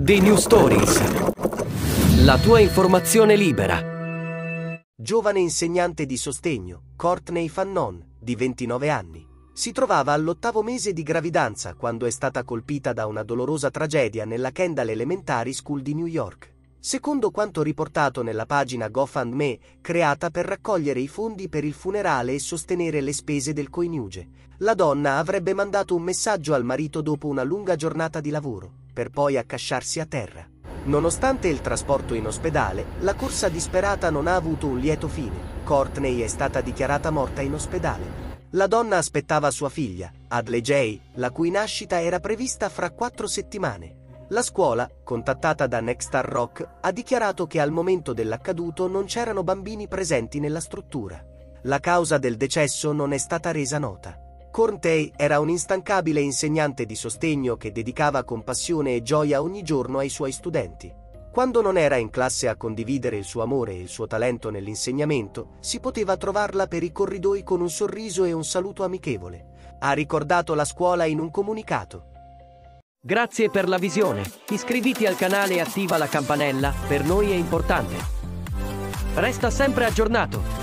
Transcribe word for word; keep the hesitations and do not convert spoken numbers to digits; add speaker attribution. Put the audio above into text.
Speaker 1: The New Stories. La tua informazione libera.
Speaker 2: Giovane insegnante di sostegno, Courtney Fannon, di ventinove anni, si trovava all'ottavo mese di gravidanza quando è stata colpita da una dolorosa tragedia nella Kendall Elementary School di New York. Secondo quanto riportato nella pagina GoFundMe, creata per raccogliere i fondi per il funerale e sostenere le spese del coniuge, la donna avrebbe mandato un messaggio al marito dopo una lunga giornata di lavoro, per poi accasciarsi a terra. Nonostante il trasporto in ospedale, la corsa disperata non ha avuto un lieto fine. Courtney è stata dichiarata morta in ospedale. La donna aspettava sua figlia, Adley J., la cui nascita era prevista fra quattro settimane. La scuola, contattata da Nexstar Rock, ha dichiarato che al momento dell'accaduto non c'erano bambini presenti nella struttura. La causa del decesso non è stata resa nota. Courtney era un instancabile insegnante di sostegno che dedicava compassione e gioia ogni giorno ai suoi studenti. Quando non era in classe a condividere il suo amore e il suo talento nell'insegnamento, si poteva trovarla per i corridoi con un sorriso e un saluto amichevole. Ha ricordato la scuola in un comunicato.
Speaker 1: Grazie per la visione. Iscriviti al canale e attiva la campanella, per noi è importante. Resta sempre aggiornato.